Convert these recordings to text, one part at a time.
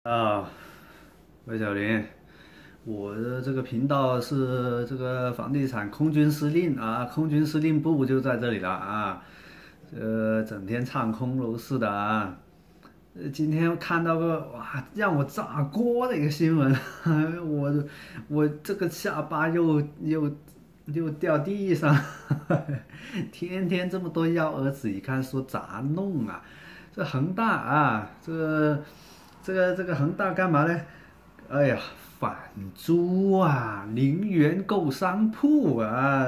啊，魏小林，我的这个频道是这个房地产空军司令啊，空军司令部就在这里了啊，整天唱空楼市的啊。今天看到个哇，让我炸锅的一个新闻，我这个下巴又掉地上，天天这么多幺蛾子，你看说咋弄啊？这恒大啊，这个恒大干嘛呢？哎呀，反租啊，零元购商铺啊，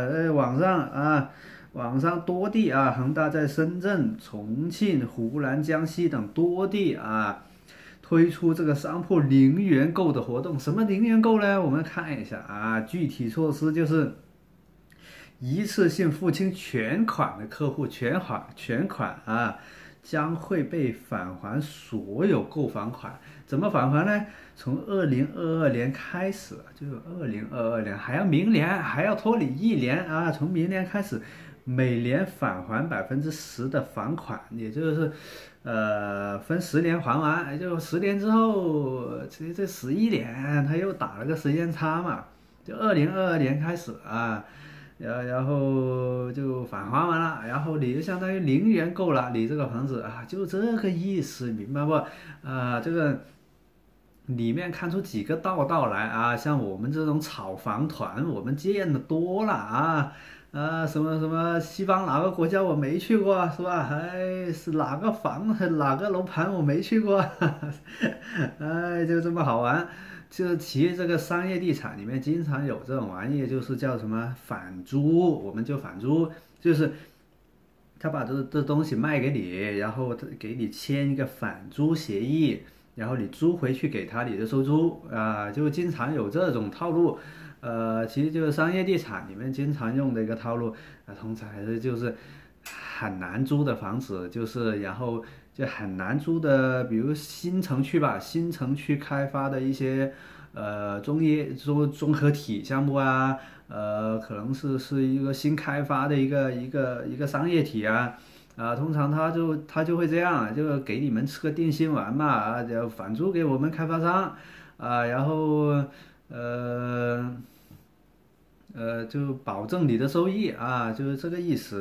网上多地啊，恒大在深圳、重庆、湖南、江西等多地啊，推出这个商铺零元购的活动。什么零元购呢？我们看一下啊，具体措施就是一次性付清全款的客户，全款啊，将会被返还所有购房款。怎么返还呢？从2022年开始，就是2022年，还要明年，还要拖你1年啊！从明年开始，每年返还10%的房款，也就是，分10年还完，也就10年之后，这11年，他又打了个时间差嘛，就2022年开始啊。然后就返还完了，然后你就相当于零元购了你这个房子啊，就这个意思，明白不？这个里面看出几个道来啊，像我们这种炒房团，我们见的多了啊。什么什么西方哪个国家我没去过是吧？哎，是哪个楼盘我没去过，哎，就这么好玩。就企业这个商业地产里面经常有这种玩意，就是叫什么反租，我们就反租，就是他把这东西卖给你，然后他给你签一个反租协议，然后你租回去给他，你就收租啊，就经常有这种套路。其实就是商业地产里面经常用的一个套路啊，通常还是就是很难租的房子，就是然后就很难租的，比如新城区吧，新城区开发的一些综合体项目啊，可能是一个新开发的一个商业体啊。通常他就会这样，就给你们吃个定心丸嘛，就返租给我们开发商，然后呃就保证你的收益啊，就是这个意思。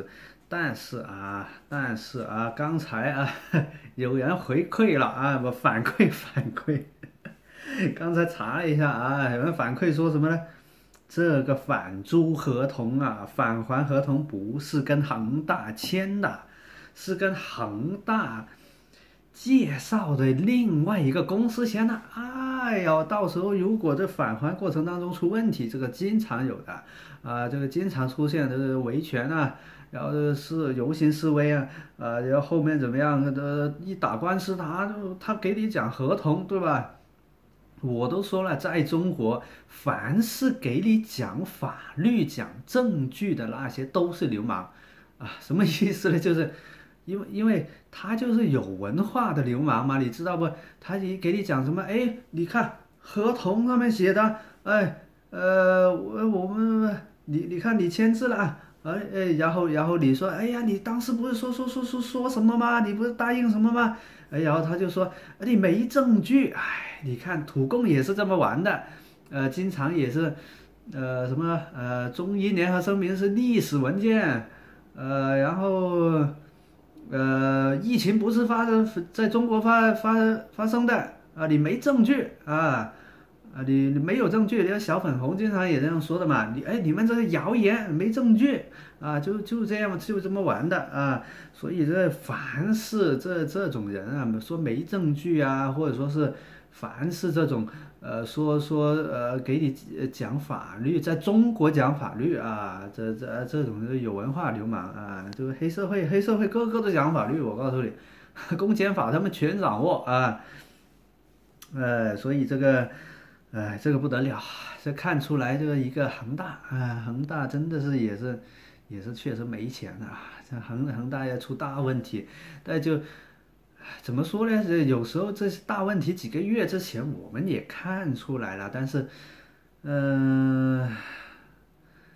但是啊，刚才啊，有人回馈了啊，我反馈，刚才查了一下啊，有人反馈说什么呢？这个返租合同啊，返还合同不是跟恒大签的，是跟恒大介绍的另外一个公司签的。哎呦，到时候如果这返还过程当中出问题，这个经常有的这个经常出现的维权啊，然后是游行示威啊，然后后面怎么样一打官司，他给你讲合同，对吧？我都说了，在中国，凡是给你讲法律、讲证据的那些都是流氓，什么意思呢？就是因为他就是有文化的流氓嘛，你知道不？他一给你讲什么，哎，你看合同上面写的，哎，我们你看你签字了啊，然后你说，哎呀，你当时不是说什么吗？你不是答应什么吗？然后他就说，你没证据，哎，你看土共也是这么玩的，经常也是，什么中英联合声明是历史文件，然后疫情不是在中国发生的啊，你没证据你没有证据，连小粉红经常也这样说的嘛，你们这是谣言，没证据就这样就这么玩的啊，所以这凡是这种人啊，说没证据啊，或者说是凡是这种说给你讲法律，在中国讲法律啊，这种有文化流氓啊，就是黑社会个个都讲法律，我告诉你，公检法他们全掌握啊，所以这个不得了，这看出来这个一个恒大恒大真的是也是确实没钱啊，这恒大要出大问题，但就怎么说呢？有时候这些大问题几个月之前我们也看出来了，但是，嗯、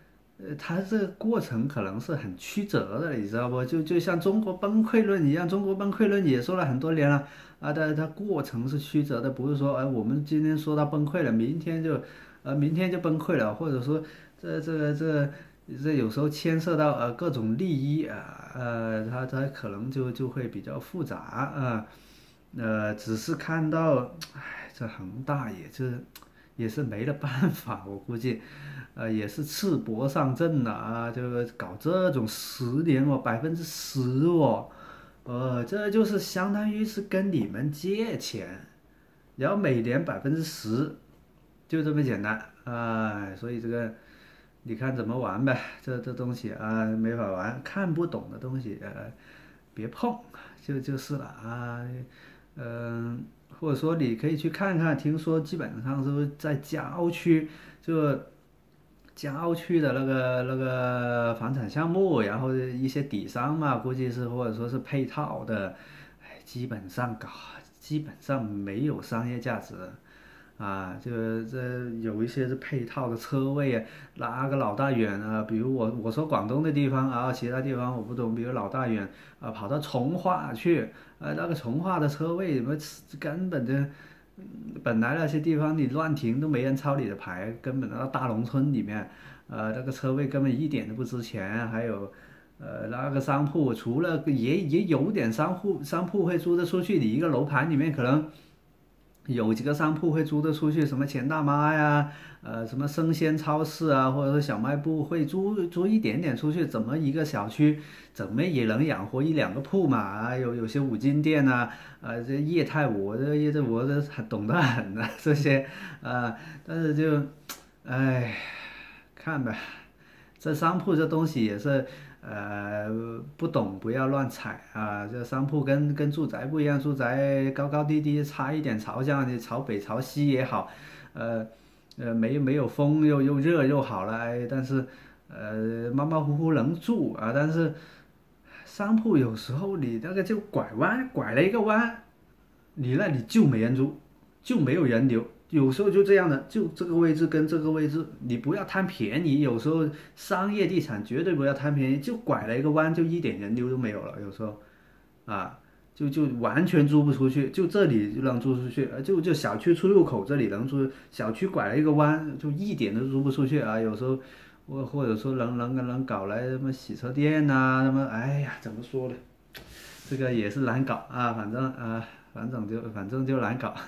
它这个过程可能是很曲折的，你知道不？就像中国崩溃论一样，中国崩溃论也说了很多年了啊，它过程是曲折的，不是说哎我们今天说它崩溃了，明天就崩溃了，或者说这有时候牵涉到各种利益啊，它可能就会比较复杂啊，只是看到，哎，这恒大也是没了办法，我估计。也是赤膊上阵了啊，就搞这种10年哦，10%哦，这就是相当于是跟你们借钱，然后每年10%，就这么简单啊，所以这个你看怎么玩呗，这东西啊没法玩，看不懂的东西别碰，就是了啊，嗯、或者说你可以去看看，听说基本上是在郊区就。郊区的那个房产项目，然后一些底商嘛，估计是或者说是配套的，哎，基本上没有商业价值啊，就这有一些是配套的车位啊，拉个老大远啊，比如我说广东的地方啊，其他地方我不懂，比如老大远啊，跑到从化去，那个从化的车位什么根本就。本来那些地方你乱停都没人抄你的牌，根本到大农村里面，那个车位根本一点都不值钱。还有，那个商铺除了也有点商铺会租得出去，你一个楼盘里面可能有几个商铺会租得出去，什么钱大妈呀，什么生鲜超市啊，或者是小卖部会租一点点出去，怎么一个小区怎么也能养活一两个铺嘛？啊，有些五金店呐、这业态我这还懂得很呢，这些，但是就，哎，看呗。这商铺这东西也是，不懂不要乱踩啊。这商铺跟住宅不一样，住宅高高低低差一点朝向，你朝北朝西也好，呃没有风又热又好了，哎，但是马马虎虎能住啊。但是商铺有时候你那个就拐了一个弯，你那里就没人住，就没有人流。有时候就这样的，就这个位置跟这个位置，你不要贪便宜。有时候商业地产绝对不要贪便宜，就拐了一个弯，就一点人流都没有了。有时候啊，就完全租不出去，就这里就能租出去，就小区出入口这里能租，小区拐了一个弯，就一点都租不出去啊。有时候或者说能搞来什么洗车店呐、什么，哎呀，怎么说呢？这个也是难搞啊，反正就难搞。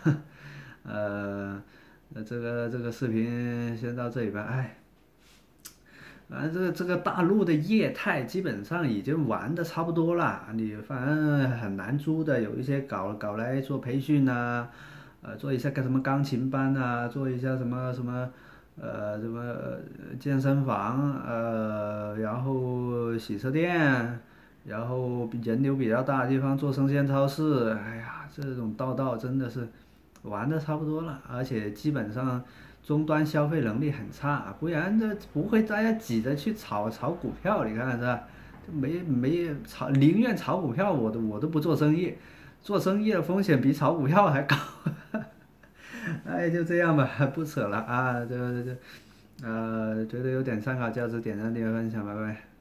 那这个视频先到这里吧。哎，反正这个大陆的业态基本上已经玩的差不多了，你反正很难租的，有一些搞来做培训呐、做一下个什么钢琴班呐、做一下什么健身房，然后洗车店，然后人流比较大的地方做生鲜超市，哎呀，这种道真的是玩的差不多了，而且基本上终端消费能力很差，不然这不会大家挤着去炒股票，你看是吧？没炒，宁愿炒股票，我都不做生意，做生意的风险比炒股票还高。哎，就这样吧，不扯了啊，觉得有点参考价值，点赞、订阅、分享，拜拜。